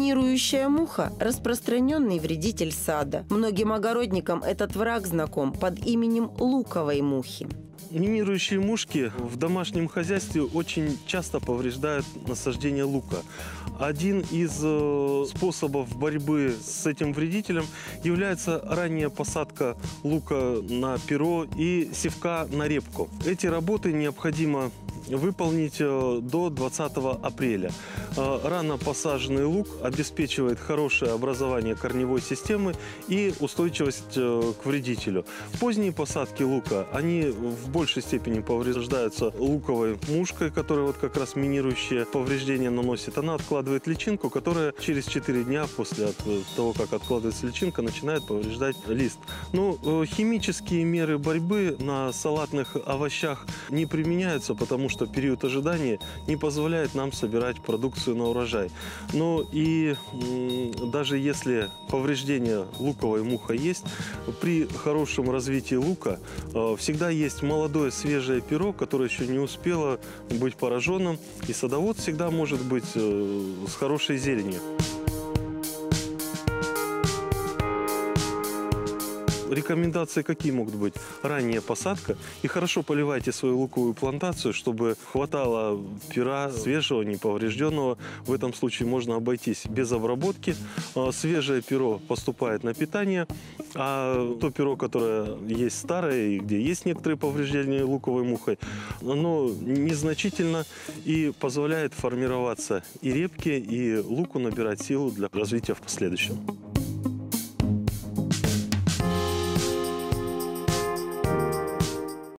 Минирующая муха – распространенный вредитель сада. Многим огородникам этот враг знаком под именем луковой мухи. Минирующие мушки в домашнем хозяйстве очень часто повреждают насаждение лука. Один из способов борьбы с этим вредителем является ранняя посадка лука на перо и севка на репку. Эти работы необходимо выполнить до 20 апреля. Рано посаженный лук обеспечивает хорошее образование корневой системы и устойчивость к вредителю. Поздние посадки лука, они в большей степени повреждаются луковой мушкой, которая вот как раз минирующее повреждение наносит. Она откладывает личинку, которая через 4 дня после того, как откладывается личинка, начинает повреждать лист. Но химические меры борьбы на салатных овощах не применяются, потому что период ожидания не позволяет нам собирать продукцию на урожай. Но и даже если повреждение луковой мухой есть, при хорошем развитии лука всегда есть молодое свежее перо, которое еще не успело быть пораженным, и садовод всегда может быть с хорошей зеленью. Рекомендации какие могут быть? Ранняя посадка. И хорошо поливайте свою луковую плантацию, чтобы хватало пера свежего, неповрежденного. В этом случае можно обойтись без обработки. Свежее перо поступает на питание, а то перо, которое есть старое и где есть некоторые повреждения луковой мухой, оно незначительно и позволяет формироваться и репке, и луку набирать силу для развития в последующем.